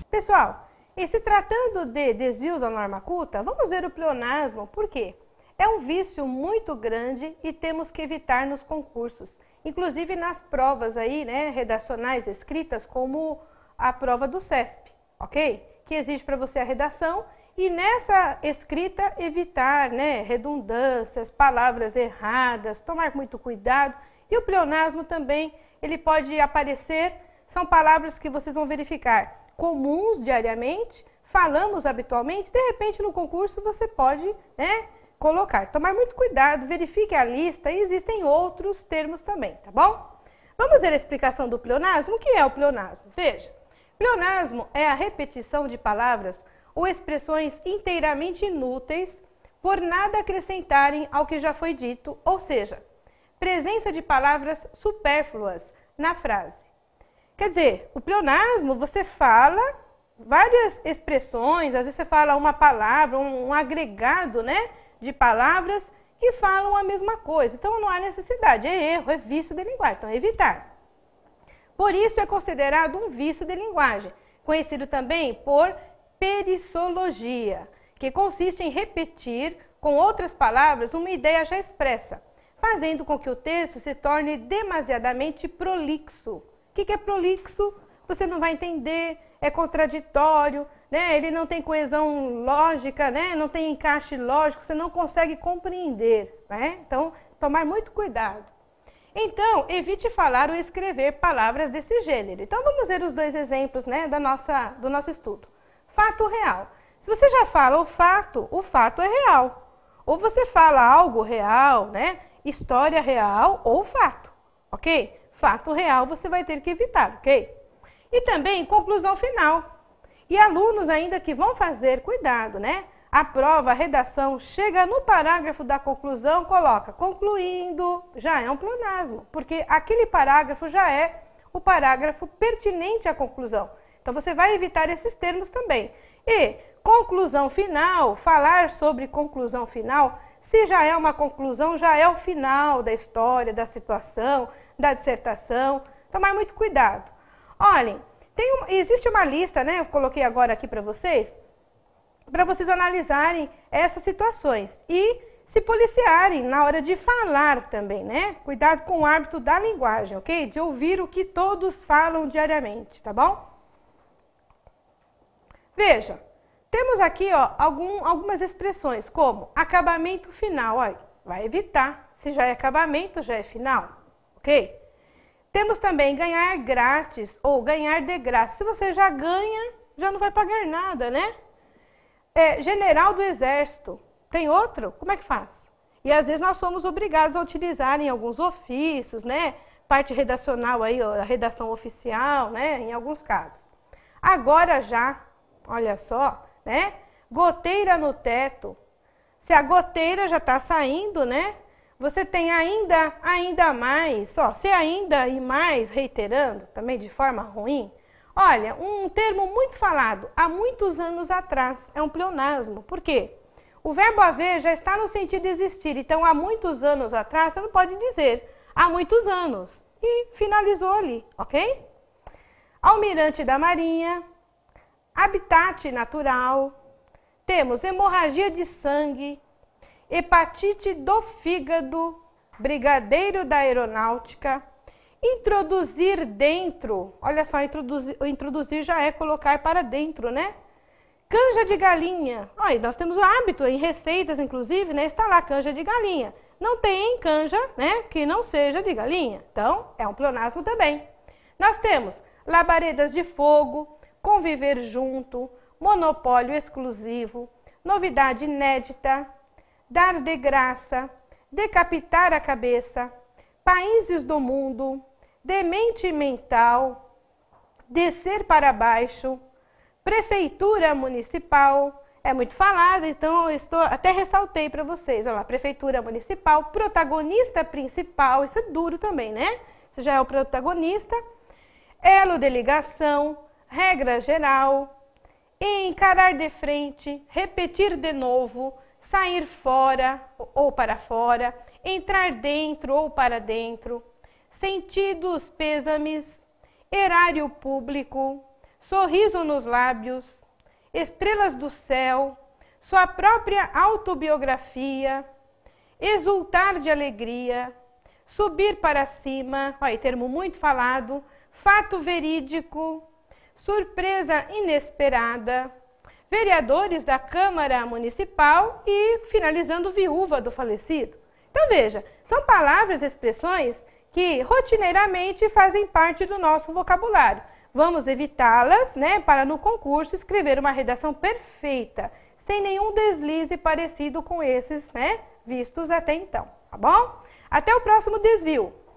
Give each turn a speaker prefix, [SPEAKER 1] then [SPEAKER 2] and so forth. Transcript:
[SPEAKER 1] Pessoal, e se tratando de desvios à norma culta, vamos ver o pleonasmo. Por quê? É um vício muito grande e temos que evitar nos concursos, inclusive nas provas aí, né, redacionais escritas, como a prova do CESP, ok? Que exige para você a redação e nessa escrita evitar, né, redundâncias, palavras erradas, tomar muito cuidado. E o pleonasmo também, ele pode aparecer, são palavras que vocês vão verificar comuns diariamente, falamos habitualmente, de repente no concurso você pode, né, colocar. Tomar muito cuidado, verifique a lista e existem outros termos também, tá bom? Vamos ver a explicação do pleonasmo. O que é o pleonasmo? Veja, pleonasmo é a repetição de palavras ou expressões inteiramente inúteis por nada acrescentarem ao que já foi dito, ou seja, presença de palavras supérfluas na frase. Quer dizer, o pleonasmo, você fala várias expressões, às vezes você fala uma palavra, um agregado, né, de palavras que falam a mesma coisa. Então, não há necessidade, é erro, é vício de linguagem, então é evitar. Por isso, é considerado um vício de linguagem, conhecido também por perissologia, que consiste em repetir com outras palavras uma ideia já expressa, fazendo com que o texto se torne demasiadamente prolixo. O que é prolixo? Você não vai entender, é contraditório, né? Ele não tem coesão lógica, né? Não tem encaixe lógico, você não consegue compreender, né? Então, tomar muito cuidado. Então, evite falar ou escrever palavras desse gênero. Então, vamos ver os dois exemplos, né, do nosso estudo. Fato real. Se você já fala o fato é real. Ou você fala algo real, né? História real ou fato, ok? Fato real você vai ter que evitar, ok? E também conclusão final. E alunos ainda que vão fazer, cuidado, né? A prova, a redação, chega no parágrafo da conclusão, coloca concluindo, já é um pleonasmo, porque aquele parágrafo já é o parágrafo pertinente à conclusão. Então você vai evitar esses termos também. E conclusão final, falar sobre conclusão final, se já é uma conclusão, já é o final da história, da situação, da dissertação. Tomar muito cuidado. Olhem, existe uma lista, né? Eu coloquei agora aqui para vocês analisarem essas situações e se policiarem na hora de falar também, né? Cuidado com o hábito da linguagem, ok? De ouvir o que todos falam diariamente, tá bom? Veja, temos aqui, ó, algumas expressões, como acabamento final, ó, vai evitar, se já é acabamento, já é final, ok? Temos também ganhar grátis ou ganhar de graça. Se você já ganha, já não vai pagar nada, né? General do Exército, tem outro? Como é que faz? E às vezes nós somos obrigados a utilizar em alguns ofícios, né? Parte redacional aí, ó, a redação oficial, né? Em alguns casos. Agora já, olha só, né? Goteira no teto. Se a goteira já está saindo, né? Você tem ainda mais, ó, se ainda e mais, reiterando, também de forma ruim. Olha, um termo muito falado há muitos anos atrás, é um pleonasmo. Por quê? O verbo haver já está no sentido de existir, então há muitos anos atrás, você não pode dizer há muitos anos. E finalizou ali, ok? Almirante da Marinha, habitat natural, temos hemorragia de sangue, hepatite do fígado, brigadeiro da aeronáutica, introduzir dentro, olha só, introduzir já é colocar para dentro, né? Canja de galinha, olha, nós temos o hábito, em receitas inclusive, né? Está lá canja de galinha. Não tem canja, né? Que não seja de galinha, então é um pleonasmo também. Nós temos labaredas de fogo, conviver junto, monopólio exclusivo, novidade inédita, dar de graça, decapitar a cabeça, países do mundo, demente mental, descer para baixo, prefeitura municipal, é muito falado, então eu até ressaltei para vocês, olha lá, prefeitura municipal, protagonista principal, isso é duro também, né? Isso já é o protagonista, elo de ligação, regra geral, encarar de frente, repetir de novo, sair fora ou para fora, entrar dentro ou para dentro, sentidos pêsames, erário público, sorriso nos lábios, estrelas do céu, sua própria autobiografia, exultar de alegria, subir para cima, olha, termo muito falado, fato verídico, surpresa inesperada, vereadores da Câmara Municipal e, finalizando, viúva do falecido. Então, veja, são palavras e expressões que rotineiramente fazem parte do nosso vocabulário. Vamos evitá-las, né, para no concurso escrever uma redação perfeita, sem nenhum deslize parecido com esses, né, vistos até então, tá bom? Até o próximo desvio!